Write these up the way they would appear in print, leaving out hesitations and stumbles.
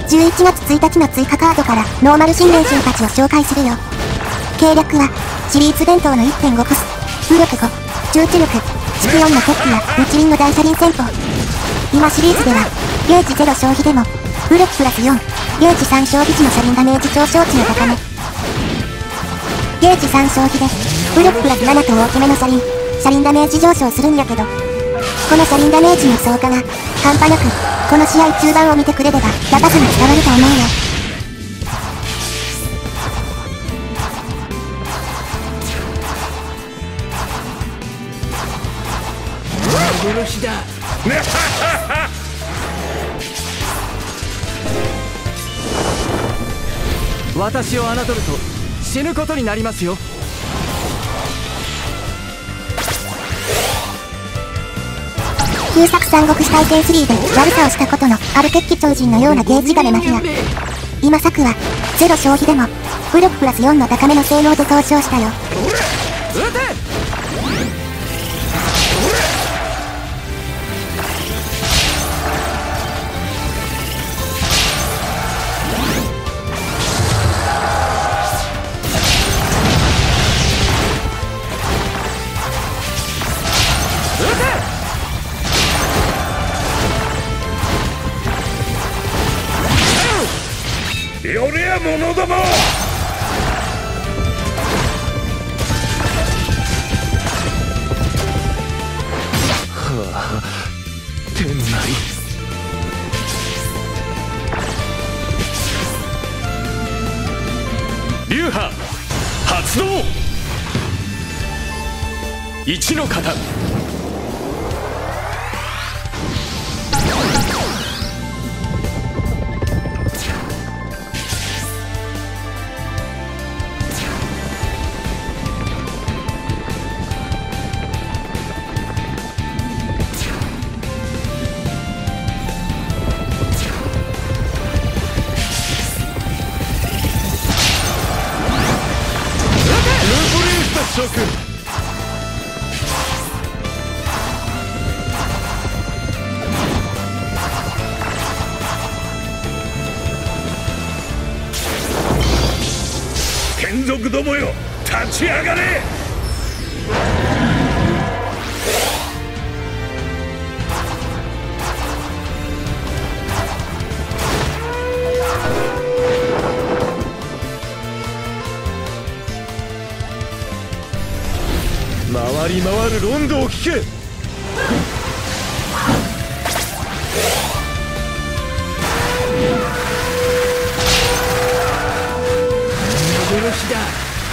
11月1日の追加カードからノーマル新練習たちを紹介するよ。計略はシリーズ伝統の 1.5 コス、武力5、重知力、式4の決起や日輪の大車輪戦法。今シリーズではゲージ0消費でも武力プラス4、ゲージ3消費時の車輪ダメージ超小値を高め、ゲージ3消費で武力プラス7と大きめの車輪ダメージ上昇するんやけど、この車輪ダメージの増加が半端なくこの試合中盤を見てくれれば高さに伝わると思うよ。 幻だ。私を侮ると死ぬことになりますよ。 旧作三国志体験3で悪さをしたことのある決起超人のようなゲージガメマフィア。今作は0消費でも武力プラス4の高めの性能で登場したよ。 撃て！ よりゃ者ども。 天内流派発動。一の型。 眷属どもよ、立ち上がれ。 回り回るロンドを聞け。幻だ。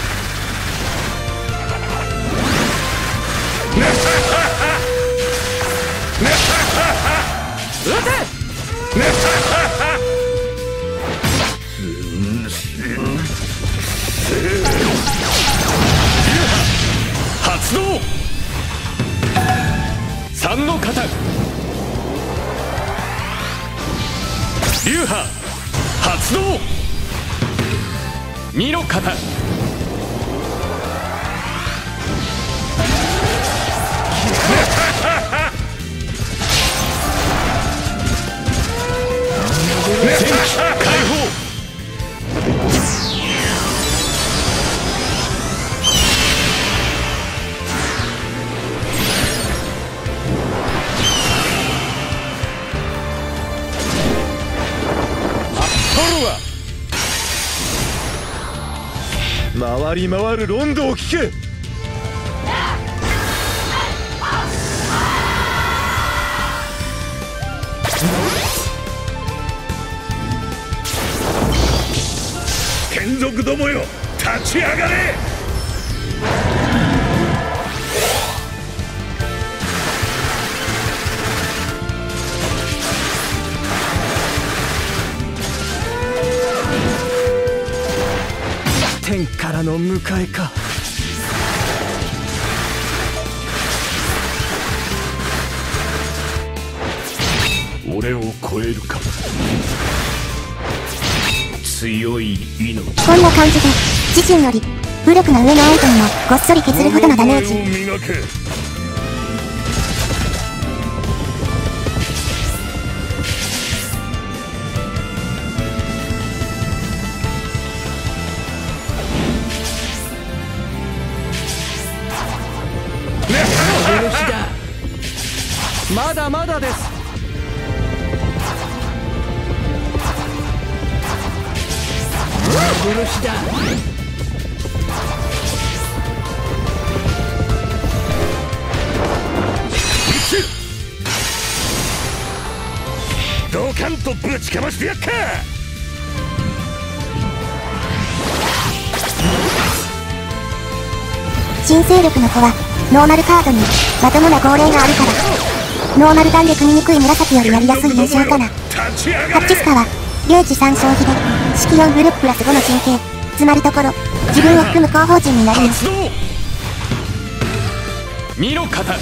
撃て！発動。3の型。流派発動。2の型。戦機解放。回り回るロンドを聞け。 眷属どもよ、立ち上がれ。 天からの迎えか。 俺を超えるか。強い命。 こんな感じで自身より武力の上のアイテムをごっそり削るほどのダメージ。 磨け。 まだまだです。幻だ。 ドカンとぶちかましてやっか。 新勢力の子はノーマルカードにまともな号令があるから、ノーマル弾で組みにくい紫よりやりやすい印象かな。ハッチスカはリュウジ3消費で式4ブルプラス5の神経、つまるところ自分を含む後方陣になります。 見ろ肩。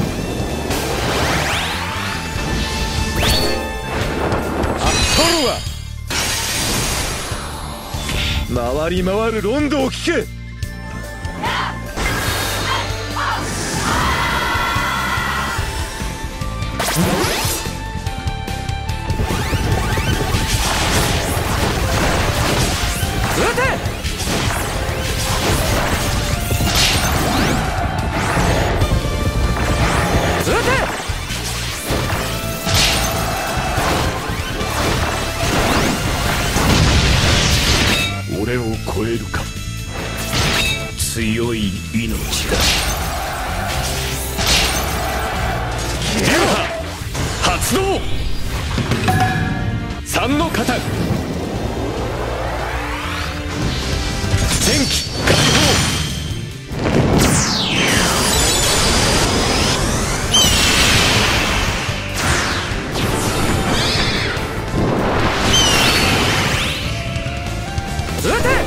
回り回るロンドを聞け。 撃て。撃て。 俺を超えるか。強い命だ。流派発動。3の型。前期解放。撃て。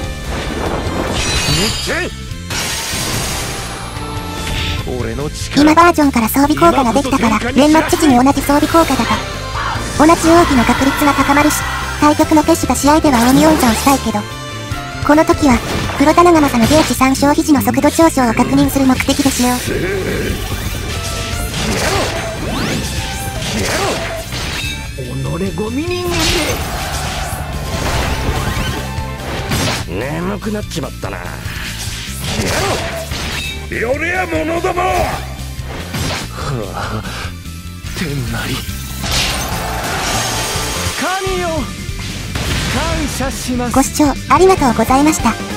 俺の力。 今バージョンから装備効果ができたから年末父に同じ装備効果だが、同じ奥義の確率が高まるし、対局の決した試合では鬼温存したいけど、この時は黒棚川さんのゲージ3消費時の速度上昇を確認する目的でしよう。 己ゴミ人間で眠くなっちまったな。 よれや者ども。 天なり神よ、感謝します。 ご視聴ありがとうございました。